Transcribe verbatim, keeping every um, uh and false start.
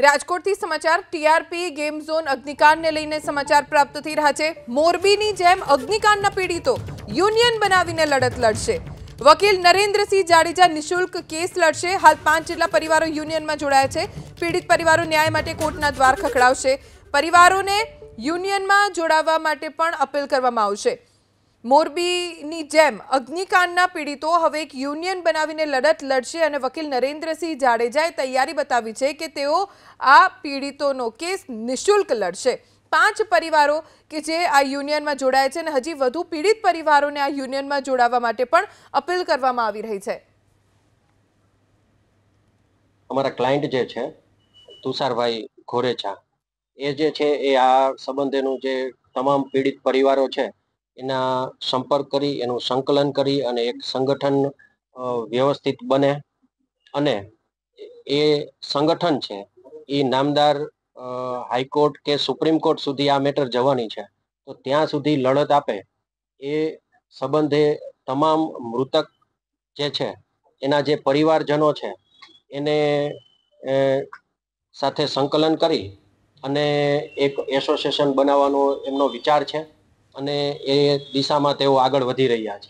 રાજકોટથી સમાચાર TRP game zone અગ્નિકાંડને લઈને સમાચાર પ્રાપ્ત થઈ રહ્યા છે। મોરબીની જેમ અગ્નિકાંડના પીડિતો યુનિયન બનાવીને લડત લડશે। વકીલ નરેન્દ્રસિંહ જાડેજા નિશુલ્ક કેસ લડશે। હાલ પાંચ જેટલા પરિવારો યુનિયનમાં જોડાયા છે। પીડિત પરિવારો ન્યાય માટે કોર્ટના દ્વાર ખખડાવશે। પરિવારોને યુનિયનમાં જોડાવા માટે પણ અપીલ કરવામાં આવશે। મોરબીની જેમ અગ્નિકાંડના પીડિતો હવે એક યુનિયન બનાવીને લડત લડશે અને વકીલ નરેન્દ્રસિંહ જાડેજાએ તૈયારી બતાવી છે કે તેઓ આ પીડિતોનો કેસ નિશુલ્ક લડશે। પાંચ પરિવારો કે જે આ યુનિયનમાં જોડાયા છે અને હજી વધુ પીડિત પરિવારોને આ યુનિયનમાં જોડાવા માટે પણ અપીલ કરવામાં આવી રહી છે। અમારા ક્લાયન્ટ જે છે તુષારભાઈ ઘોરેચા એ જે છે એ આ સંબંધેનું જે તમામ પીડિત પરિવારો છે એના સંપર્ક કરી એનું સંકલન કરી અને એક સંગઠન વ્યવસ્થિત બને અને એ સંગઠન છે એ નામદાર હાઈકોર્ટ કે સુપ્રીમ કોર્ટ સુધી આ મેટર જવાની છે। તો ત્યાં સુધી લડત આપે એ સંબંધે તમામ મૃતક જે છે એના જે પરિવારજનો છે એને સાથે સંકલન કરી અને એક એસોસિએશન બનાવવાનો એમનો વિચાર છે અને એ દિશામાં તેઓ આગળ વધી રહ્યા છે।